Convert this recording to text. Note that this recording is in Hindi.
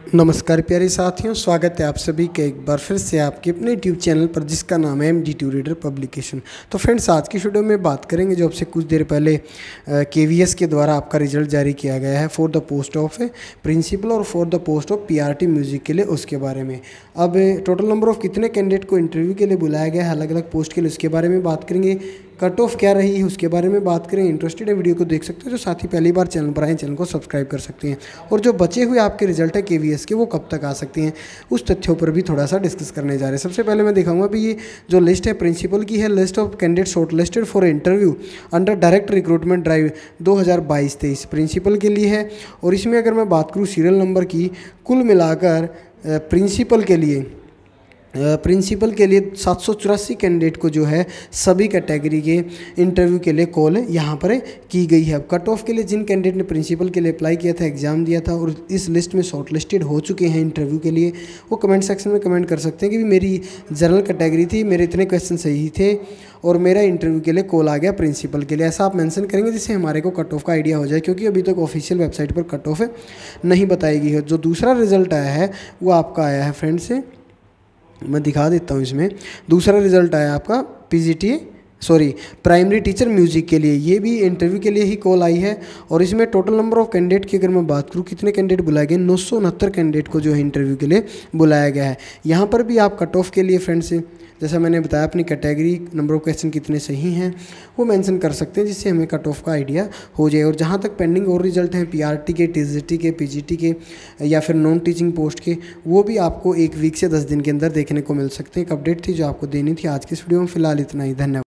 नमस्कार प्यारे साथियों, स्वागत है आप सभी का एक बार फिर से आपके अपने यूट्यूब चैनल पर जिसका नाम है MD2 रीडर पब्लिकेशन। तो फ्रेंड्स, आज की वीडियो में बात करेंगे जो आपसे कुछ देर पहले KVS के द्वारा आपका रिजल्ट जारी किया गया है for the post of principal और for the post of PRT music के लिए, उसके बारे में। अब टोटल नंबर ऑफ कितने कैंडिडेट को इंटरव्यू के लिए बुलाया गया है अलग अलग पोस्ट के लिए, उसके बारे में बात करेंगे। कट ऑफ क्या रही है उसके बारे में बात करें। इंटरेस्टेड है वीडियो को देख सकते हो। जो साथी पहली बार चैनल पर आए चैनल को सब्सक्राइब कर सकते हैं। और जो बचे हुए आपके रिजल्ट है KVS के, वो कब तक आ सकते हैं उस तथ्यों पर भी थोड़ा सा डिस्कस करने जा रहे हैं। सबसे पहले मैं दिखाऊंगा भी ये जो लिस्ट है प्रिंसिपल की है, list of candidate shortlisted for interview under direct recruitment drive 2022-23 principal के लिए है। और इसमें अगर मैं बात करूँ सीरियल नंबर की, कुल मिलाकर प्रिंसिपल के लिए 784 कैंडिडेट को जो है सभी कैटेगरी के इंटरव्यू के लिए कॉल यहाँ पर की गई है। अब कट ऑफ के लिए जिन कैंडिडेट ने प्रिंसिपल के लिए अप्लाई किया था, एग्जाम दिया था और इस लिस्ट में शॉर्ट लिस्टेड हो चुके हैं इंटरव्यू के लिए, वो कमेंट सेक्शन में कमेंट कर सकते हैं कि मेरी जनरल कैटेगरी थी, मेरे इतने क्वेश्चन सही थे और मेरा इंटरव्यू के लिए कॉल आ गया प्रिंसिपल के लिए। ऐसा आप मेंशन करेंगे जिससे हमारे को कट ऑफ का आइडिया हो जाए, क्योंकि अभी तक ऑफिशियल वेबसाइट पर कट ऑफ नहीं बताई गई है। जो दूसरा रिजल्ट आया है वो आपका आया है फ्रेंड्स, मैं दिखा देता हूँ। इसमें दूसरा रिजल्ट आया आपका प्राइमरी टीचर म्यूजिक के लिए। ये भी इंटरव्यू के लिए ही कॉल आई है। और इसमें टोटल नंबर ऑफ कैंडिडेट की अगर मैं बात करूँ, कितने कैंडिडेट बुलाए गए, 969 कैंडिडेट को जो है इंटरव्यू के लिए बुलाया गया है। यहाँ पर भी आप कट ऑफ के लिए फ्रेंड्स, जैसा मैंने बताया, अपनी कैटेगरी नंबर ऑफ क्वेश्चन कितने सही हैं वो मेंशन कर सकते हैं, जिससे हमें कट ऑफ का आइडिया हो जाए। और जहाँ तक पेंडिंग और रिजल्ट हैं PRT के, TGT के, PGT के या फिर नॉन टीचिंग पोस्ट के, वो भी आपको 1 वीक से 10 दिन के अंदर देखने को मिल सकते हैं। एक अपडेट थी जो आपको देनी थी आज की इस वीडियो में। फिलहाल इतना ही, धन्यवाद।